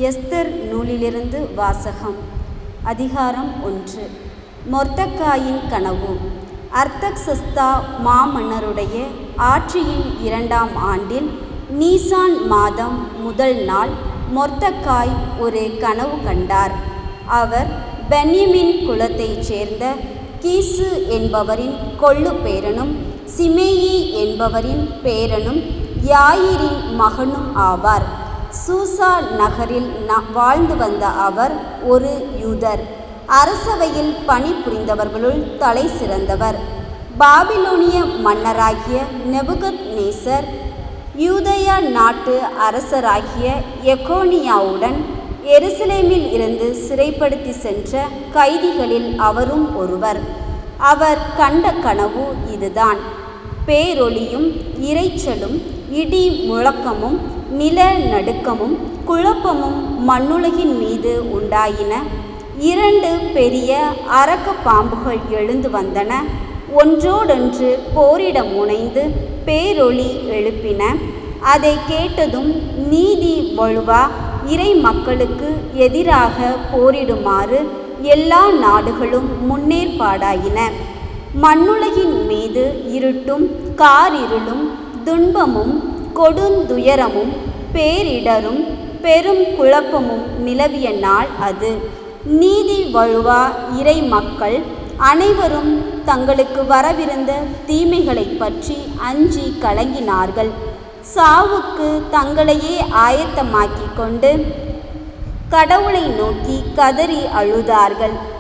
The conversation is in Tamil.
எஸ்தர் நூலிலிருந்து வாசகம். அதிகாரம் 1. மொர்தெகாயின் கனவு. அர்தக்சஸ்தா மாமன்னருடைய ஆட்சியின் 2ஆம் ஆண்டில் நீசான் மாதம் முதல் நாள் மொர்தெகாய் ஒரு கனவு கண்டார். அவர் பென்யமின் குலத்தைச் சேர்ந்த கீசு என்பவரின் கொள்ளு பேரனும் சிமேயி என்பவரின் பேரனும் யாயிரின் மகனும் ஆவார். சூசா நகரில் வாழ்ந்து வந்த அவர் ஒரு யூதர். அரசவையில் பணிபுரிந்தவர்களுள் தலை சிறந்தவர். பாபிலோனிய மன்னராகிய நேபுகத்நேசர் யூதேயா நாட்டு அரசராகிய எகோனியாவுடன் எருசலேமில் இருந்து சிறைப்படுத்தி சென்ற கைதிகளில் அவரும் ஒருவர். அவர் கண்ட கனவு இதுதான். பேரொளியும் இரைச்சலும் இடி முழக்கமும் நில நடுக்கமும் குழப்பமும் மண்ணுலகின் மீது உண்டாயின. 2 பெரிய அரக்க பாம்புகள் எழுந்து வந்தன. ஒன்றோடொன்று போரிட முனைந்து பேரொளி எழுப்பின. அதை கேட்டதும் நீதி வழுவா இறை மக்களுக்கு எதிராக போரிடுமாறு எல்லா நாடுகளும் முன்னேற்பாடாயின. மண்ணுலகின் மீது இருட்டும் காரிருளும் துன்பமும் கொடுந்துயரமும் பேரிடரும் பெரும் குழப்பமும் நிலவிய நாள் அது. நீதி வழுவா இறை மக்கள் அனைவரும் தங்களுக்கு வரவிருந்த தீமைகளை பற்றி அஞ்சி கலங்கினார்கள். சாவுக்கு தங்களையே ஆயத்தமாக்கி கொண்டு கடவுளை நோக்கி கதறி அழுதார்கள்.